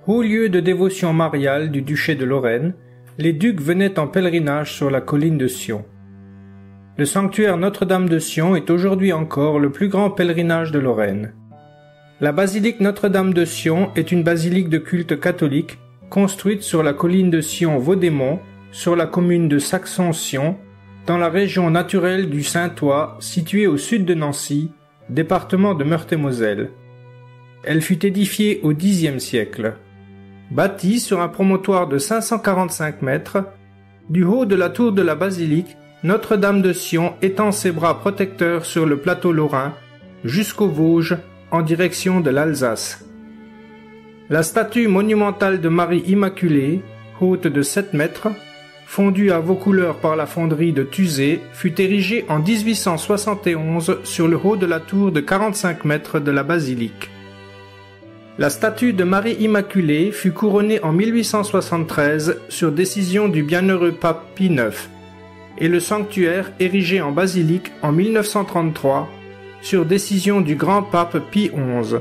Haut lieu de dévotion mariale du duché de Lorraine, les ducs venaient en pèlerinage sur la colline de Sion. Le sanctuaire Notre-Dame de Sion est aujourd'hui encore le plus grand pèlerinage de Lorraine. La basilique Notre-Dame de Sion est une basilique de culte catholique construite sur la colline de Sion-Vaudémont, sur la commune de Saxon-Sion, dans la région naturelle du Saintois, située au sud de Nancy, département de Meurthe-et-Moselle. Elle fut édifiée au Xe siècle. Bâtie sur un promontoire de 545 mètres, du haut de la tour de la basilique, Notre-Dame de Sion étend ses bras protecteurs sur le plateau lorrain, jusqu'aux Vosges, en direction de l'Alsace. La statue monumentale de Marie Immaculée, haute de 7 mètres, fondue à Vaucouleurs par la fonderie de Tuzé, fut érigée en 1871 sur le haut de la tour de 45 mètres de la basilique. La statue de Marie Immaculée fut couronnée en 1873 sur décision du bienheureux pape Pie IX, et le sanctuaire érigé en basilique en 1933 sur décision du grand pape Pie XI.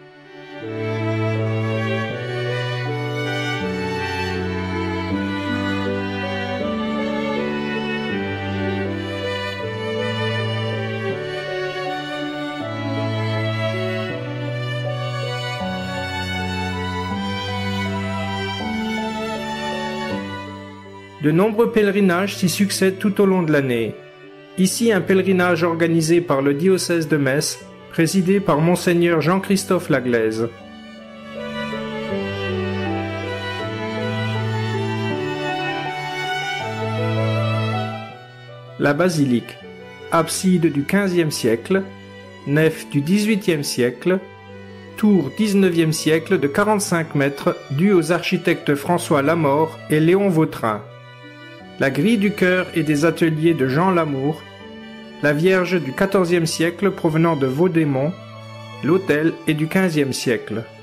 De nombreux pèlerinages s'y succèdent tout au long de l'année. Ici un pèlerinage organisé par le diocèse de Metz, présidé par Monseigneur Jean-Christophe Laglaise. La basilique, abside du XVe siècle, nef du XVIIIe siècle, tour XIXe siècle de 45 mètres due aux architectes François Lamort et Léon Vautrin. La grille du chœur est des ateliers de Jean Lamour, la Vierge du XIVe siècle provenant de Vaudémont, l'autel est du XVe siècle.